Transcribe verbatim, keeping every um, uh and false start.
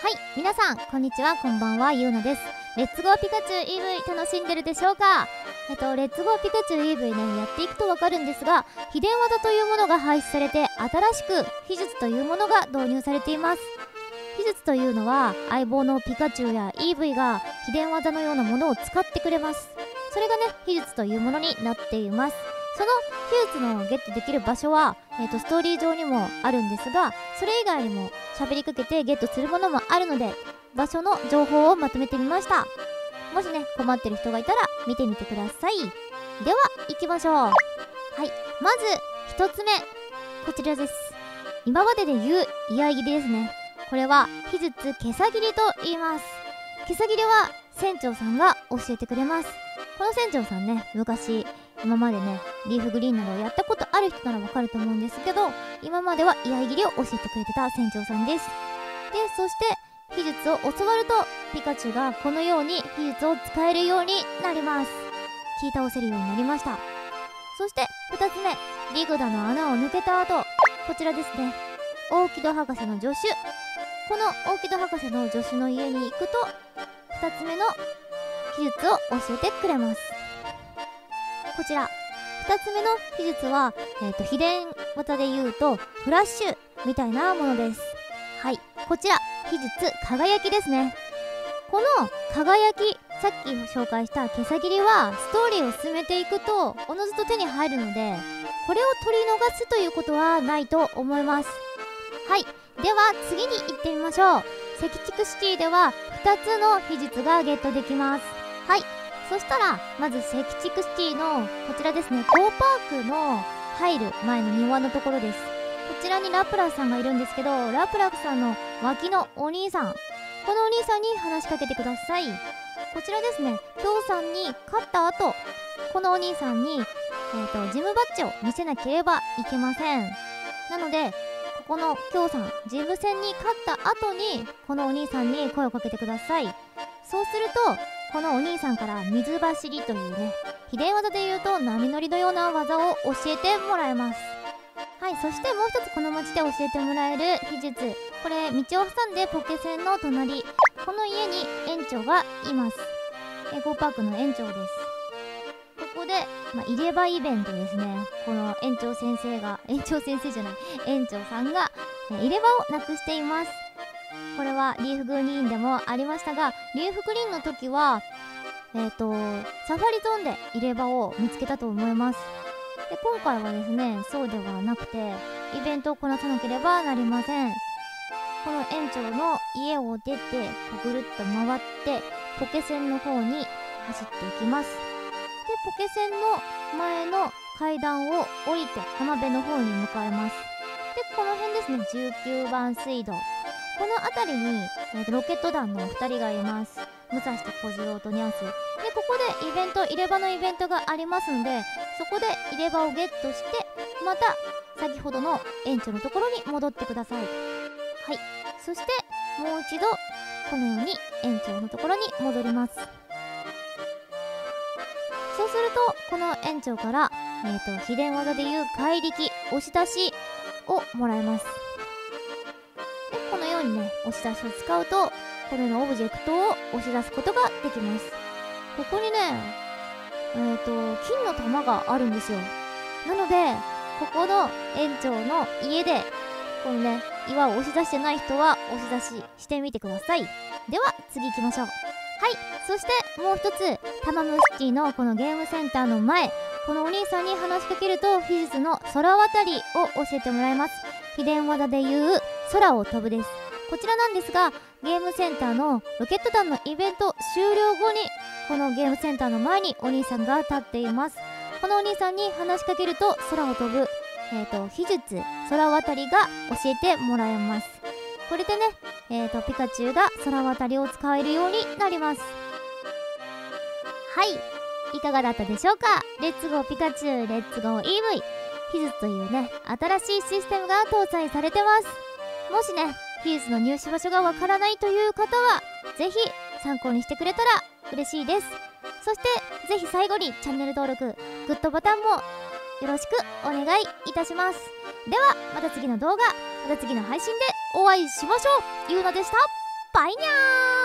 はい、皆さんこんにちは、こんばんは、ゆうなです。レッツゴーピカチュウ イーブイ 楽しんでるでしょうか。えっとレッツゴーピカチュウ イーブイ ね、やっていくとわかるんですが、秘伝技というものが廃止されて、新しく秘術というものが導入されています。秘術というのは相棒のピカチュウや イーブイ が秘伝技のようなものを使ってくれます。それがね、秘術というものになっています。その秘術のゲットできる場所は、えーと、ストーリー上にもあるんですが、それ以外にも喋りかけてゲットするものもあるので、場所の情報をまとめてみました。もしね、困ってる人がいたら見てみてください。では行きましょう。はい、まずひとつめ、こちらです。今までで言う居合切りですね。これは秘術袈裟切りと言います。袈裟切りは船長さんが教えてくれます。この船長さんね、昔今までね、リーフグリーンなどをやったことある人ならわかると思うんですけど、今までは居合切りを教えてくれてた船長さんです。で、そして秘術を教わるとピカチュウがこのように秘術を使えるようになります。切り倒せるようになりました。そしてふたつめ、リグダの穴を抜けた後、こちらですね、オーキド博士の助手。このオーキド博士の助手の家に行くと、ふたつめの秘術を教えてくれます。こちらふたつめの秘術は、えー、と秘伝技で言うとフラッシュみたいなものです。はい、こちら秘術輝きですね。この輝き、さっき紹介した袈裟切りはストーリーを進めていくとおのずと手に入るので、これを取り逃すということはないと思います。はい、では次に行ってみましょう。赤竹シティではふたつの秘術がゲットできます。はい、そしたらまず赤竹シティのこちらですね、コーパークの入る前の庭のところです。こちらにラプラスさんがいるんですけど、ラプラスさんの脇のお兄さん、このお兄さんに話しかけてください。こちらですね、キョウさんに勝った後、このお兄さんに、えーと、ジムバッジを見せなければいけません。なのでここのキョウさん、ジム戦に勝った後にこのお兄さんに声をかけてください。そうするとこのお兄さんから水走りというね、秘伝技でいうと波乗りのような技を教えてもらえます。はい、そしてもう一つこの町で教えてもらえる秘術、これ道を挟んでポケセンの隣、この家に園長がいます。エコーパークの園長です。ここで、まあ、入れ歯イベントですね。この園長先生が園長先生じゃない園長さんが、え入れ歯をなくしています。これはリーフグリーンでもありましたが、リーフグリーンの時はえっとサファリゾーンで入れ歯を見つけたと思います。で、今回はですね、そうではなくてイベントをこなさなければなりません。この園長の家を出てぐるっと回ってポケセンの方に走っていきます。で、ポケセンの前の階段を降りて浜辺の方に向かいます。で、この辺ですね、じゅうきゅうばん水道、この辺りに、えー、とロケット団のふたりがいます。武蔵と小次郎とニャンスで、ここでイベント、入れ歯のイベントがありますので、そこで入れ歯をゲットしてまた先ほどの園長のところに戻ってください。はい、そしてもう一度このように園長のところに戻ります。そうするとこの園長から、えー、と秘伝技でいう怪力押し出しをもらえます。で、このようにね、押し出しを使うとこのようなオブジェクトを押し出すことができます。ここにね、えー、と金の玉があるんですよ。なのでここの園長の家でこのね、岩を押し出してない人は押し出ししてみてください。では次行きましょう。はい、そしてもう一つ、タマムシティのこのゲームセンターの前、このお兄さんに話しかけると秘術の空渡りを教えてもらいます。秘伝技でいう空を飛ぶです。こちらなんですが、ゲームセンターのロケット団のイベント終了後にこのゲームセンターの前にお兄さんが立っています。このお兄さんに話しかけると空を飛ぶ、えー、と秘術空渡りが教えてもらえます。これでね、えー、とピカチュウが空渡りを使えるようになります。はい、いかがだったでしょうか。レッツゴーピカチュウ、レッツゴー イーブイ、 秘術というね、新しいシステムが搭載されてます。もしね、秘術の入手場所がわからないという方はぜひ参考にしてくれたら嬉しいです。そしてぜひ最後にチャンネル登録、グッドボタンもよろしくお願いいたします。ではまた次の動画、また次の配信でお会いしましょう。ゆうなでした。バイバイ。 バイニャー。